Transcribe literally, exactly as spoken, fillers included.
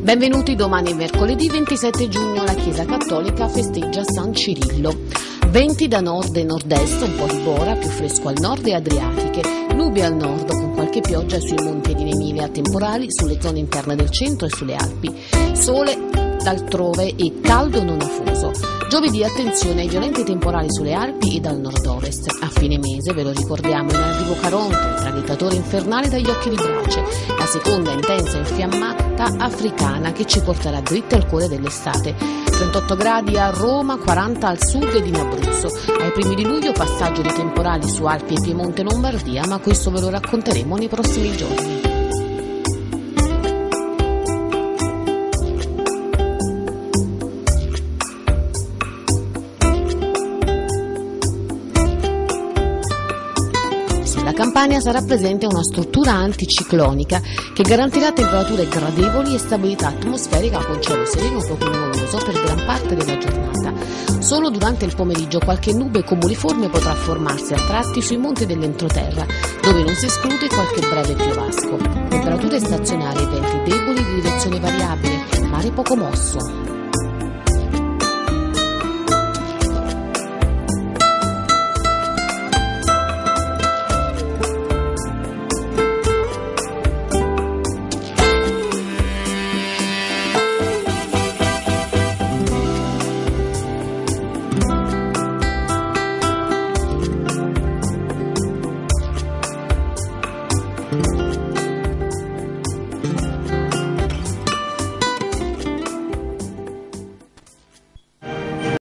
Benvenuti, domani mercoledì ventisette giugno la Chiesa Cattolica festeggia San Cirillo. Venti da nord e nord-est, un po' di bora, più fresco al nord e Adriatiche, nubi al nord con qualche pioggia sui monti di neve a temporali sulle zone interne del centro e sulle Alpi. Sole d'altrove e caldo non afoso. Giovedì attenzione ai violenti temporali sulle Alpi e dal nord-ovest. A fine mese, ve lo ricordiamo, in arrivo Caronte, il traditore infernale dagli occhi di brace, la seconda intensa infiammata africana che ci porterà dritti al cuore dell'estate. trentotto gradi a Roma, quaranta al sud ed in Abruzzo. Ai primi di luglio passaggio di temporali su Alpi e Piemonte e Lombardia, ma questo ve lo racconteremo nei prossimi giorni. La Campania sarà presente una struttura anticiclonica che garantirà temperature gradevoli e stabilità atmosferica con cielo sereno poco nuvoloso per gran parte della giornata. Solo durante il pomeriggio qualche nube cumuliforme potrà formarsi a tratti sui monti dell'entroterra, dove non si esclude qualche breve piovasco. Temperature stazionarie e venti deboli di direzione variabile, mare poco mosso.